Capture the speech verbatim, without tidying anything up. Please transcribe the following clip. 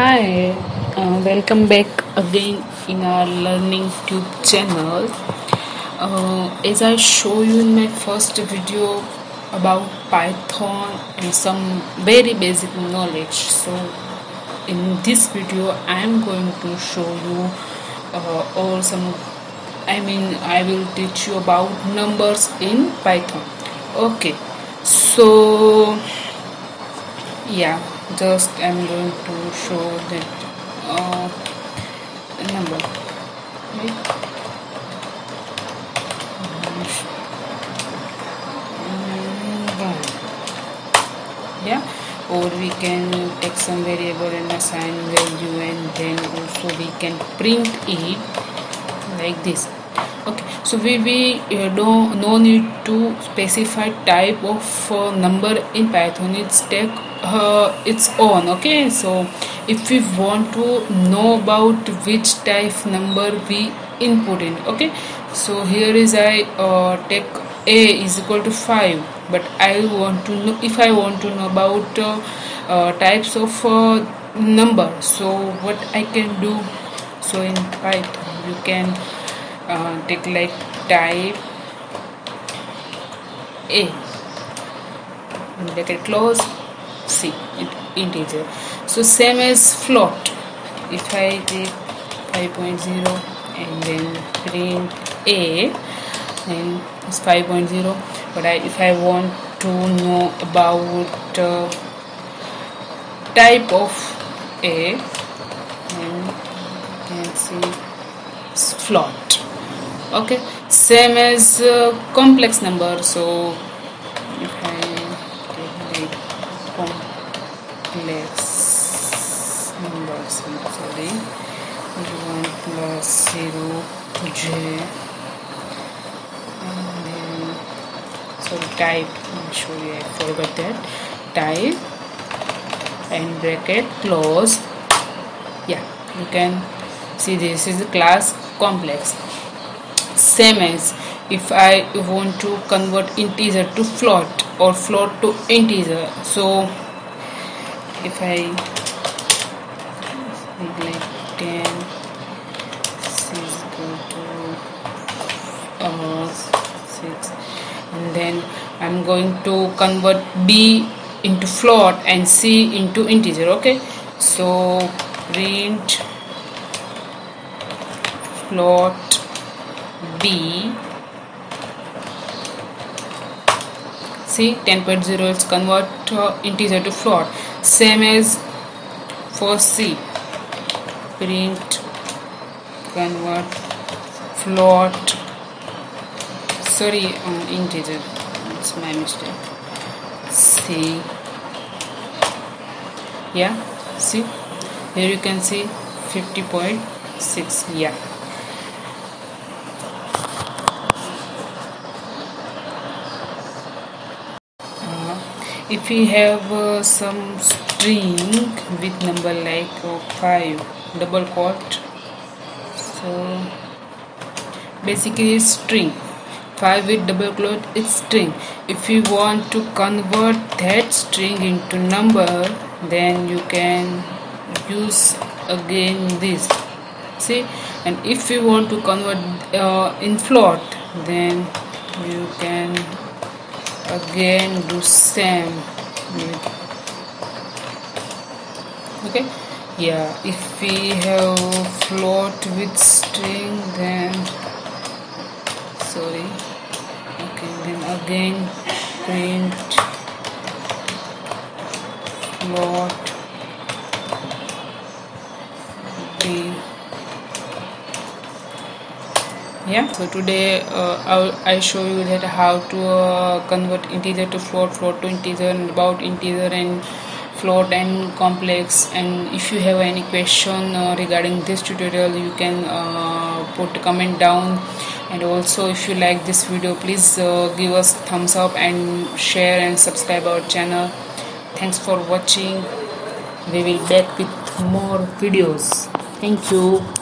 Hi, uh, welcome back again in our learning tube channel. Uh, as I show you in my first video about Python and some very basic knowledge, so in this video I am going to show you uh, all some I mean I will teach you about numbers in Python. Okay, so yeah, just I'm going to show that uh, number, right? One. Yeah, or we can take some variable and assign value, and then also we can print it like this. Okay, so we, we uh, don't no need to specify type of uh, number in Python. It's take uh, its own. Okay, so if we want to know about which type number we input in, okay, so here is I uh, take a is equal to five, but I want to know if I want to know about uh, uh, types of uh, number, so what I can do, so in Python you can uh, take like type a, bracket close, c, it integer. So same as float, if I take five point zero and then print a, and it's five point zero, but I, if I want to know about uh, type of a, then you can see it's float. Okay, same as uh, complex number. So if I take like complex numbers, I'm sorry, one plus zero j, and then so type, I'll show you, I forgot that, type and bracket close. Yeah, you can see this is the class complex. Same as if I want to convert integer to float or float to integer, so if I like ten is equal to uh, six, and then I'm going to convert b into float and c into integer. Okay, so print float b, see ten point zero is convert uh, integer to float. Same as for c, print convert float, sorry, um, integer, it's my mistake, c. Yeah, see here you can see fifty point six. Yeah, if we have uh, some string with number like uh, five double quote, so basically it's string, five with double quote is string. If you want to convert that string into number, then you can use again this, see, and if you want to convert uh, in float, then you can again do same. Okay, yeah, if we have float with string, then sorry, okay, then again print float b. Yeah, so today uh, I show you that how to uh, convert integer to float, float to integer, and about integer and float and complex. And if you have any question uh, regarding this tutorial, you can uh, put a comment down. And also if you like this video, please uh, give us thumbs up and share and subscribe our channel. Thanks for watching. We will back with more videos. Thank you.